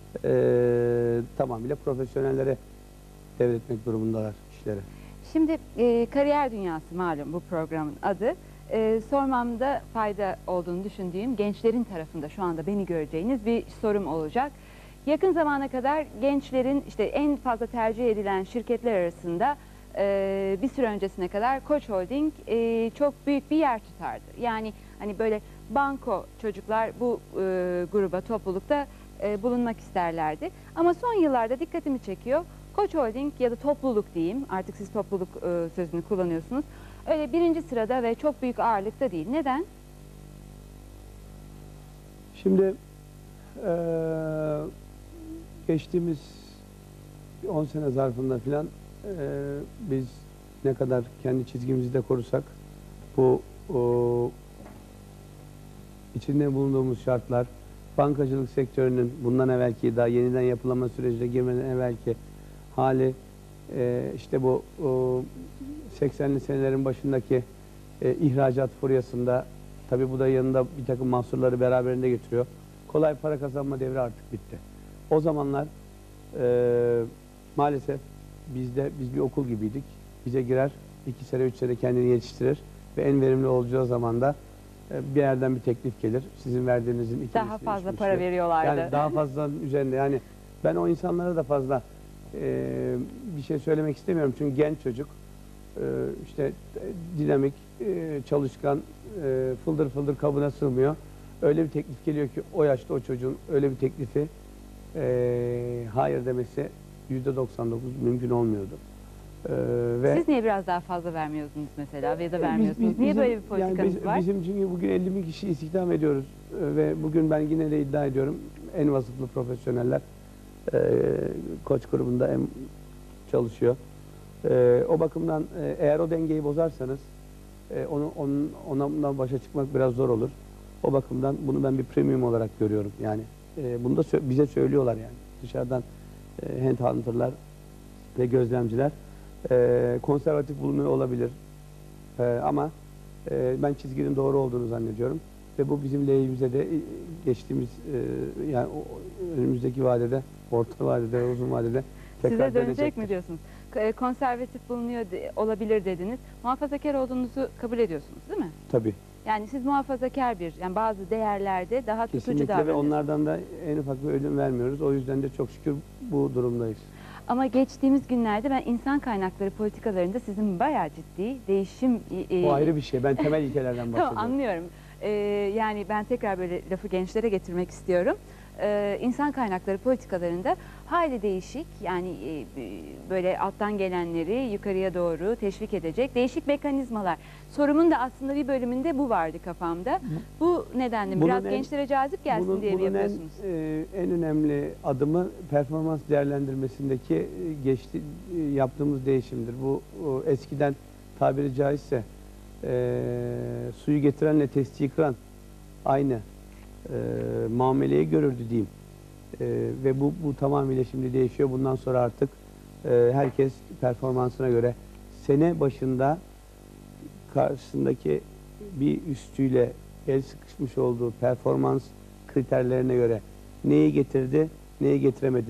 e, tamamıyla profesyonellere devretmek durumundalar işleri. Şimdi e, kariyer dünyası malum bu programın adı. E, sormamda fayda olduğunu düşündüğüm gençlerin tarafında şu anda beni göreceğiniz bir sorum olacak. Yakın zamana kadar gençlerin işte en fazla tercih edilen şirketler arasında e, bir süre öncesine kadar Koç Holding e, çok büyük bir yer tutardı. Yani hani böyle banko çocuklar bu e, gruba, toplulukta e, bulunmak isterlerdi. Ama son yıllarda dikkatimi çekiyor. Koç Holding ya da topluluk diyeyim, artık siz topluluk e, sözünü kullanıyorsunuz. Öyle birinci sırada ve çok büyük ağırlıkta değil. Neden? Şimdi eee, geçtiğimiz on sene zarfında filan eee, biz ne kadar kendi çizgimizi de korusak bu o, içinde bulunduğumuz şartlar, bankacılık sektörünün bundan evvelki daha yeniden yapılanma sürecine girmeden evvelki hali, eee, işte bu o, seksenli senelerin başındaki e, ihracat furyasında tabii bu da yanında bir takım mahsurları beraberinde getiriyor. Kolay para kazanma devri artık bitti. O zamanlar e, maalesef bizde biz bir okul gibiydik. Bize girer, iki sene, üç sene kendini yetiştirir ve en verimli olacağı zaman da e, bir yerden bir teklif gelir. Sizin verdiğinizin iki Daha misli, fazla üç para misli. veriyorlardı. Yani daha fazla üzerinde. Yani ben o insanlara da fazla e, bir şey söylemek istemiyorum. Çünkü genç çocuk, e, işte e, dinamik, e, çalışkan, e, fıldır fıldır kabına sığmıyor. öyle bir teklif geliyor ki o yaşta o çocuğun öyle bir teklifi e, hayır demesi yüzde doksan dokuz mümkün olmuyordu. E, ve Siz niye biraz daha fazla vermiyorsunuz mesela ya da Biz- vermiyorsunuz? biz- niye bizim- böyle bir politikanız yani biz- var? Bizim çünkü bugün elli bin kişi istihdam ediyoruz E, ve bugün ben yine de iddia ediyorum en vasıflı profesyoneller e, Koç grubunda en çalışıyor. E, o bakımdan e, eğer o dengeyi bozarsanız e, onu onun onunla başa çıkmak biraz zor olur. O bakımdan bunu ben bir premium olarak görüyorum. Yani e, bunu da sö- bize söylüyorlar yani. Dışarıdan e, handhunter'lar ve gözlemciler e, konservatif bulunuyor olabilir. E, ama e, ben çizginin doğru olduğunu zannediyorum. Ve bu bizim lehimize de e, geçtiğimiz e, yani o- önümüzdeki vadede, orta vadede, uzun vadede tekrar Size dönecek dönecektir. mi diyorsunuz? K- e, Konservatif bulunuyor de- olabilir dediniz. Muhafazakar olduğunuzu kabul ediyorsunuz değil mi? Tabii. Yani siz muhafazakar bir, yani bazı değerlerde daha tutucu Kesinlikle ve davranıyorsunuz. onlardan da en ufak bir ödün vermiyoruz. O yüzden de çok şükür bu durumdayız. Ama geçtiğimiz günlerde ben insan kaynakları politikalarında sizin bayağı ciddi değişim... e, O ayrı bir şey. Ben temel ilkelerden bahsediyorum. Tamam, anlıyorum. Ee, yani ben tekrar böyle lafı gençlere getirmek istiyorum. Ee, insan kaynakları politikalarında hayli değişik, yani e, böyle alttan gelenleri yukarıya doğru teşvik edecek değişik mekanizmalar. Sorumun da aslında bir bölümünde bu vardı kafamda. Bu nedenle mi? Bunun Biraz en- gençlere cazip gelsin Bunun, diye mi bunun en, yapıyorsunuz? e, en önemli adımı performans değerlendirmesindeki e, geçti, e, yaptığımız değişimdir. Bu o, eskiden tabiri caizse e, suyu getirenle testiyi kıran aynı e, muameleyi görürdü diyeyim. E, ve bu, bu tamamıyla şimdi değişiyor. Bundan sonra artık e, herkes performansına göre sene başında karşısındaki bir üstüyle el sıkışmış olduğu performans kriterlerine göre neyi getirdi, neyi getiremedi.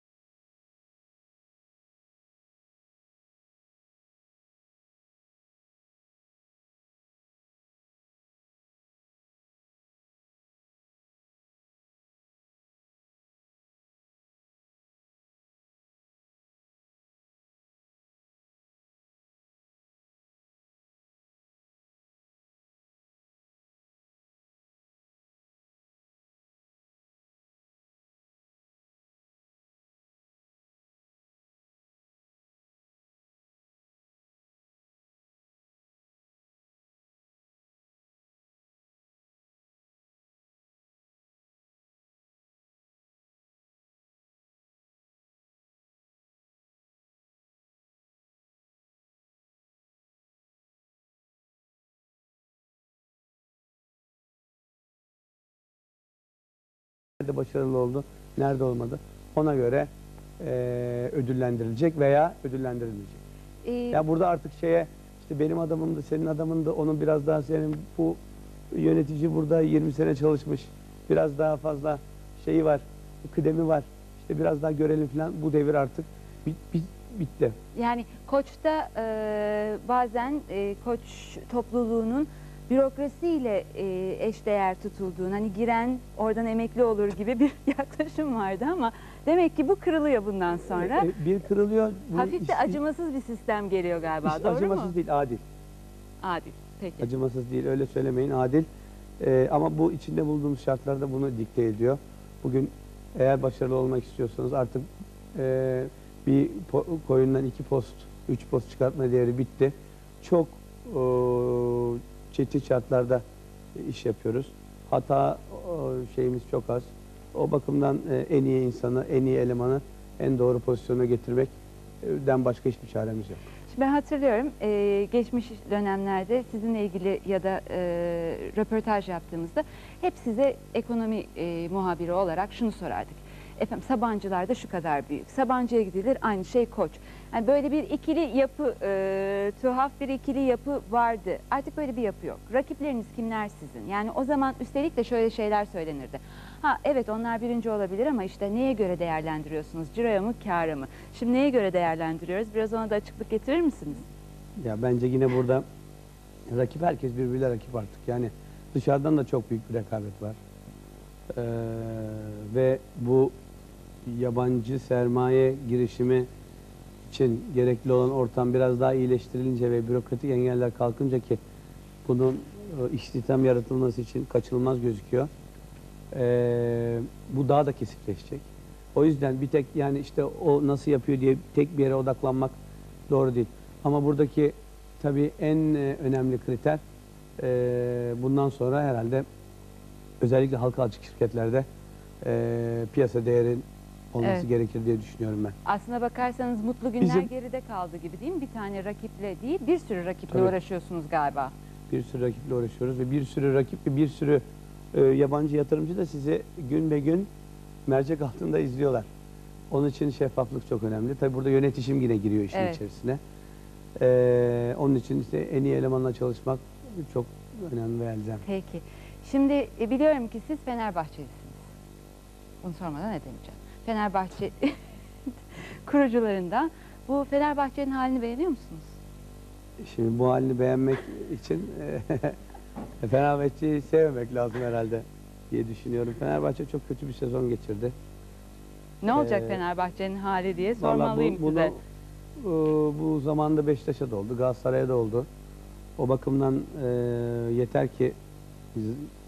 Nerede başarılı oldu, nerede olmadı. Ona göre e, ödüllendirilecek veya ödüllendirilmeyecek. Ee, Ya burada artık şeye işte benim adamımdı, senin adamındı, onun biraz daha senin bu yönetici burada yirmi sene çalışmış. Biraz daha fazla şeyi var, kıdemi var. İşte biraz daha görelim falan. Bu devir artık bit, bit, bitti. Yani Koç'ta e, bazen e, Koç topluluğunun bürokrasiyle e, eşdeğer tutulduğunu, hani giren oradan emekli olur gibi bir yaklaşım vardı ama demek ki bu kırılıyor bundan sonra. E, e, bir kırılıyor. Bu Hafif de isti- acımasız bir sistem geliyor galiba, iş doğru acımasız mu? değil, adil. Adil, peki. Acımasız değil, öyle söylemeyin, adil. E, ama bu içinde bulduğumuz şartlarda bunu dikte ediyor. Bugün eğer başarılı olmak istiyorsanız artık e, bir po- koyundan iki post, üç post çıkartma değeri bitti. Çok e, çetin şartlarda iş yapıyoruz. Hata e, şeyimiz çok az. O bakımdan e, en iyi insanı, en iyi elemanı en doğru pozisyona getirmekten başka hiçbir çaremiz yok. Şimdi ben hatırlıyorum e, geçmiş dönemlerde sizinle ilgili ya da e, röportaj yaptığımızda hep size ekonomi e, muhabiri olarak şunu sorardık. Efendim Sabancılar'da şu kadar büyük. Sabancı'ya gidilir, aynı şey Koç. Yani böyle bir ikili yapı, e, tuhaf bir ikili yapı vardı. Artık böyle bir yapı yok. Rakipleriniz kimler sizin? Yani o zaman üstelik de şöyle şeyler söylenirdi. Ha evet, onlar birinci olabilir ama işte neye göre değerlendiriyorsunuz? Ciroya mı, kâra mı? Şimdi neye göre değerlendiriyoruz? Biraz ona da açıklık getirir misiniz? Ya bence yine burada rakip, herkes birbiriyle rakip artık. Yani dışarıdan da çok büyük bir rekabet var. Ee, ve bu yabancı sermaye girişimi için gerekli olan ortam biraz daha iyileştirilince ve bürokratik engeller kalkınca ki bunun e, istihdam yaratılması için kaçınılmaz gözüküyor. Ee, bu daha da kesifleşecek. O yüzden bir tek yani işte o nasıl yapıyor diye tek bir yere odaklanmak doğru değil. Ama buradaki tabii en e, önemli kriter e, bundan sonra herhalde özellikle halka açık şirketlerde e, piyasa değerin olması Evet. gerekir diye düşünüyorum ben. Aslına bakarsanız mutlu günler Bizim- geride kaldı gibi değil mi? Bir tane rakiple değil, bir sürü rakiple Tabii. uğraşıyorsunuz galiba. Bir sürü rakiple uğraşıyoruz ve bir sürü rakip ve bir sürü e, yabancı yatırımcı da sizi gün be gün mercek altında izliyorlar. Onun için şeffaflık çok önemli. Tabii burada yönetişim yine giriyor işin Evet. içerisine. Ee, onun için işte en iyi elemanla çalışmak çok önemli ve elzem. Peki. Şimdi e, biliyorum ki siz Fenerbahçelisiniz. Bunu sormadan edemeyeceğim. Fenerbahçe kurucularından. Bu Fenerbahçe'nin halini beğeniyor musunuz? Şimdi bu halini beğenmek için e, Fenerbahçe'yi sevmemek lazım herhalde diye düşünüyorum. Fenerbahçe çok kötü bir sezon geçirdi. Ne olacak Ee, Fenerbahçe'nin hali diye Vallahi sormalıyım bu, bunu, size. e, bu zamanda Beşiktaş'a da oldu, Galatasaray'a da oldu. O bakımdan e, yeter ki biz,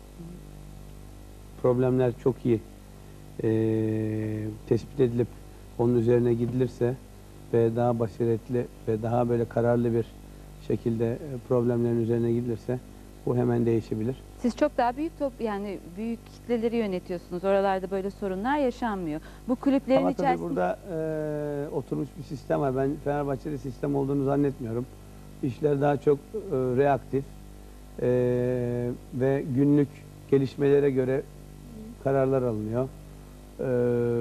problemler çok iyi e, tespit edilip onun üzerine gidilirse ve daha basiretli ve daha böyle kararlı bir şekilde e, problemlerin üzerine gidilirse bu hemen değişebilir. Siz çok daha büyük top yani büyük kitleleri yönetiyorsunuz. Oralarda böyle sorunlar yaşanmıyor. Bu kulüplerin Ama tabii içerisinde burada e, oturmuş bir sistem var. Ben Fenerbahçe'de sistem olduğunu zannetmiyorum. İşler daha çok e, reaktif e, ve günlük gelişmelere göre kararlar alınıyor. E, e,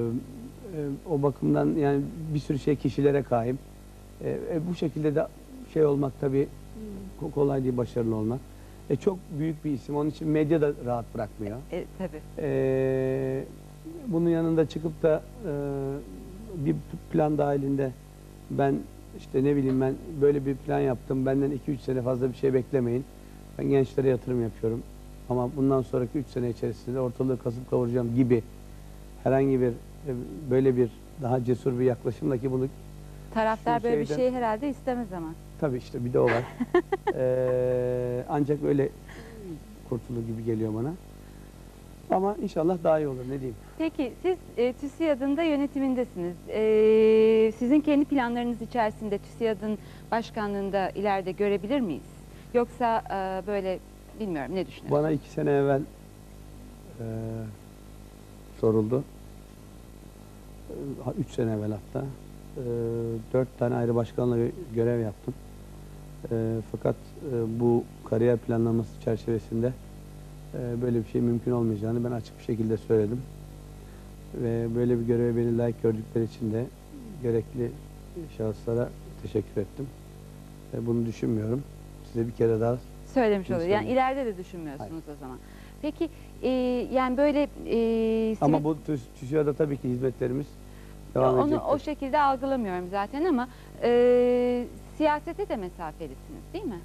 o bakımdan yani bir sürü şey kişilere kaim. E, e, bu şekilde de şey olmak tabii ko- kolay değil, başarılı olmak. E, çok büyük bir isim. Onun için medya da rahat bırakmıyor. e, tabii. Ee, bunun yanında çıkıp da e, bir plan dahilinde ben işte ne bileyim ben böyle bir plan yaptım. Benden iki üç sene fazla bir şey beklemeyin. Ben gençlere yatırım yapıyorum. Ama bundan sonraki üç sene içerisinde ortalığı kasıp kavuracağım gibi herhangi bir e, böyle bir daha cesur bir yaklaşımla ki bunu Taraftar şu böyle bir şeyden- şey herhalde istemez ama. tabii işte bir de o var. Ee, ancak öyle kurtulur gibi geliyor bana. Ama inşallah daha iyi olur ne diyeyim. Peki siz e, TÜSİAD'ın da yönetimindesiniz. E, sizin kendi planlarınız içerisinde TÜSİAD'ın başkanlığında ileride görebilir miyiz? Yoksa e, böyle bilmiyorum ne düşünüyorsunuz? Bana iki sene evvel e, soruldu. E, ha, üç sene evvel hatta. E, dört tane ayrı başkanla gö- görev yaptım. E, fakat e, bu kariyer planlaması çerçevesinde e, böyle bir şey mümkün olmayacağını ben açık bir şekilde söyledim. Ve böyle bir göreve beni layık gördükleri için de gerekli şahıslara teşekkür ettim. E, bunu düşünmüyorum. Size bir kere daha Söylemiş oluyor. Yani İnşallah. ileride de düşünmüyorsunuz o zaman. Peki e, yani böyle e, ama sivil- bu TÜS- TÜSİAD'a tabii ki hizmetlerimiz devam onu edecektir. o şekilde algılamıyorum zaten ama e, siyasete de mesafelisiniz değil mi?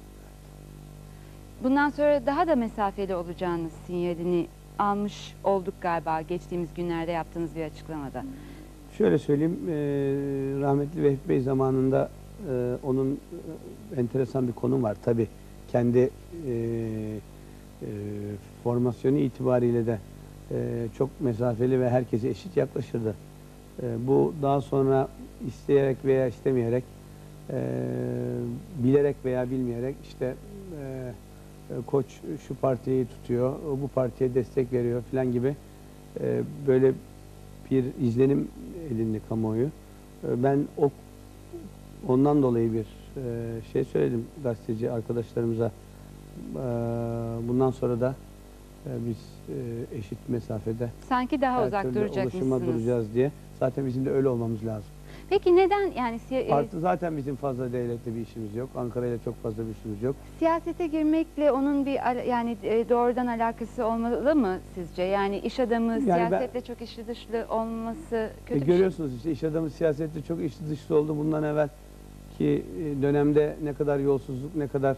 Bundan sonra daha da mesafeli olacağınız sinyalini almış olduk galiba geçtiğimiz günlerde yaptığınız bir açıklamada. Şöyle söyleyeyim, e, rahmetli Vehbi Bey zamanında e, onun e, enteresan bir konum var. Tabii kendi e, e, formasyonu itibariyle de e, çok mesafeli ve herkese eşit yaklaşırdı. E, bu daha sonra isteyerek veya istemeyerek, e, bilerek veya bilmeyerek işte e, e, koç şu partiyi tutuyor, o bu partiye destek veriyor falan gibi e, böyle bir izlenim edindi kamuoyu. E, Ben o ondan dolayı bir e, şey söyledim gazeteci arkadaşlarımıza. E, Bundan sonra da e, biz e, eşit mesafede Sanki daha her uzak türlü ulaşıma duracakmışsınız. duracağız diye. Zaten bizim de öyle olmamız lazım. Peki neden yani siya- e, Artı zaten bizim fazla devletle bir işimiz yok. Ankara ile çok fazla bir işimiz yok. siyasete girmekle onun bir al- yani e, doğrudan alakası olmalı mı sizce? Yani iş adamı ben- siyasetle çok içli dışlı olması E, kötü bir şey. görüyorsunuz işte iş adamı siyasette çok içli dışlı oldu bundan evvel ki e, dönemde ne kadar yolsuzluk, ne kadar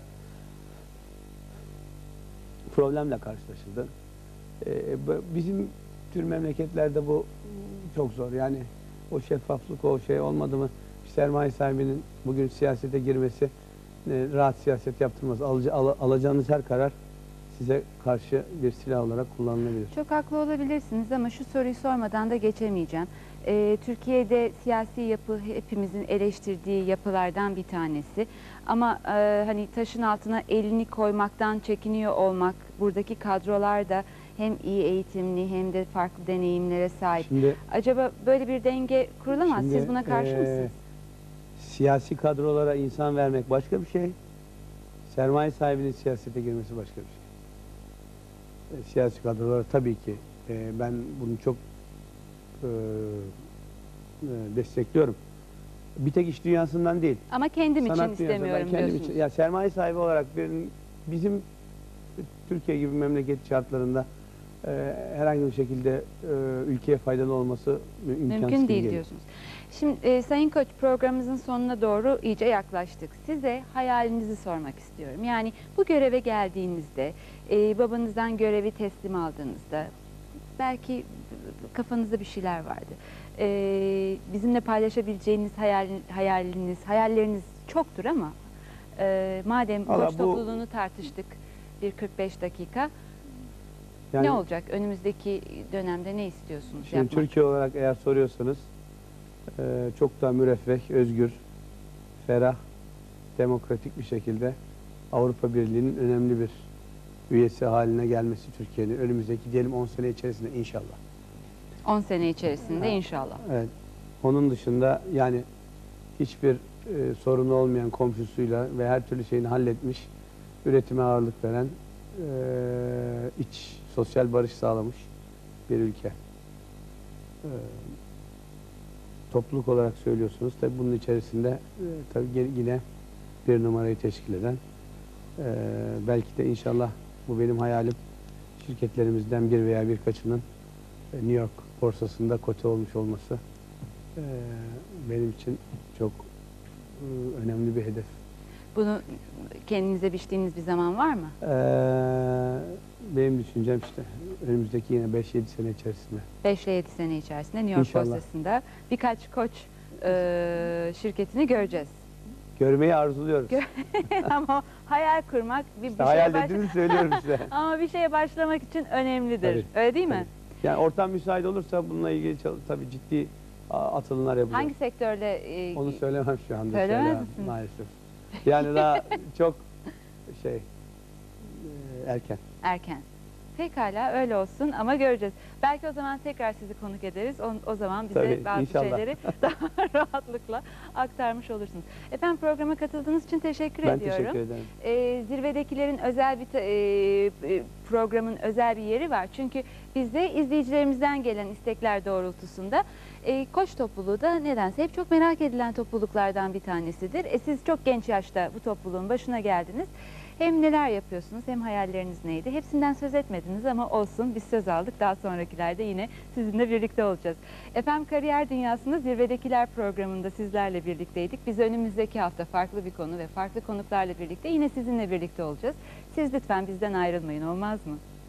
problemle karşılaşıldı. E, bu- bizim tür memleketlerde bu çok zor. Yani o şeffaflık, o şey olmadı mı bir sermaye sahibinin bugün siyasete girmesi e, rahat siyaset yaptırmaz. Alıcı, al- alacağınız her karar size karşı bir silah olarak kullanılabilir. Çok haklı olabilirsiniz ama şu soruyu sormadan da geçemeyeceğim. Ee, Türkiye'de siyasi yapı hepimizin eleştirdiği yapılardan bir tanesi. Ama e, hani taşın altına elini koymaktan çekiniyor olmak, buradaki kadrolar da hem iyi eğitimli hem de farklı deneyimlere sahip. Şimdi Acaba böyle bir denge kurulamaz. Şimdi, Siz buna karşı e, mısınız? siyasi kadrolara insan vermek başka bir şey. Sermaye sahibinin siyasete girmesi başka bir şey. E, siyasi kadrolara tabii ki e, ben bunu çok e, e, destekliyorum. Bir tek iş dünyasından değil. Ama kendim için Sanat dünyasından, istemiyorum ben kendim diyorsunuz. için, ya sermaye sahibi olarak benim, bizim Türkiye gibi memleket şartlarında e, herhangi bir şekilde e, ülkeye faydalı olması mü- imkansız Mümkün gibi değil geliyor. diyorsunuz. Şimdi e, Sayın Koç, programımızın sonuna doğru iyice yaklaştık. Size hayalinizi sormak istiyorum. Yani bu göreve geldiğinizde, e, babanızdan görevi teslim aldığınızda belki kafanızda bir şeyler vardı. E, bizimle paylaşabileceğiniz hayal, hayaliniz, hayalleriniz çoktur ama e, madem Valla Koç bu- topluluğunu tartıştık bir kırk beş dakika, Yani ne olacak? Önümüzdeki dönemde ne istiyorsunuz şimdi yapmak? Türkiye olarak eğer soruyorsanız e, çok daha müreffeh, özgür, ferah, demokratik bir şekilde Avrupa Birliği'nin önemli bir üyesi haline gelmesi Türkiye'nin önümüzdeki diyelim on sene içerisinde inşallah. on sene içerisinde Ha. inşallah. Evet. Onun dışında yani hiçbir e, sorunu olmayan komşusuyla ve her türlü şeyini halletmiş, üretime ağırlık veren, e, iç sosyal barış sağlamış bir ülke. E, topluluk olarak söylüyorsunuz. Tabii bunun içerisinde e, tabii gene- yine bir numarayı teşkil eden, e, belki de inşallah bu benim hayalim, şirketlerimizden bir veya birkaçının e, New York borsasında kote olmuş olması e, benim için çok e, önemli bir hedef. Bunu kendinize biçtiğiniz bir zaman var mı? E, benim düşüncem işte önümüzdeki yine beş yedi sene içerisinde. beş ile yedi sene içerisinde New York İnşallah. borsasında birkaç Koç e, şirketini göreceğiz. Görmeyi arzuluyoruz. Gö- Ama hayal kurmak bir, bir İşte hayal şeye baş- dediğinizi söylüyorum size. Ama bir şeye başlamak için önemlidir. Tabii, Öyle değil mi? tabii. Yani ortam müsait olursa bununla ilgili çal- tabii ciddi a, atılımlar yapılıyor. Hangi sektörle e, Onu söylemem şu anda. Söylemez söyleyemem misiniz? maalesef. Yani daha çok şey e, erken. erken? Pekala öyle olsun ama göreceğiz. Belki o zaman tekrar sizi konuk ederiz. O, o zaman bize Tabii, bazı inşallah. şeyleri daha rahatlıkla aktarmış olursunuz. Efendim programa katıldığınız için teşekkür Ben ediyorum. teşekkür ederim. Ee, zirvedekilerin özel bir ta- e, e, programın özel bir yeri var. Çünkü biz de izleyicilerimizden gelen istekler doğrultusunda e, Koç topluluğu da nedense hep çok merak edilen topluluklardan bir tanesidir. E, siz çok genç yaşta bu topluluğun başına geldiniz. Hem neler yapıyorsunuz hem hayalleriniz neydi? Hepsinden söz etmediniz ama olsun, biz söz aldık. Daha sonrakilerde yine sizinle birlikte olacağız. Efendim Kariyer Dünyası'nda Zirvedekiler programında sizlerle birlikteydik. Biz önümüzdeki hafta farklı bir konu ve farklı konuklarla birlikte yine sizinle birlikte olacağız. Siz lütfen bizden ayrılmayın, olmaz mı?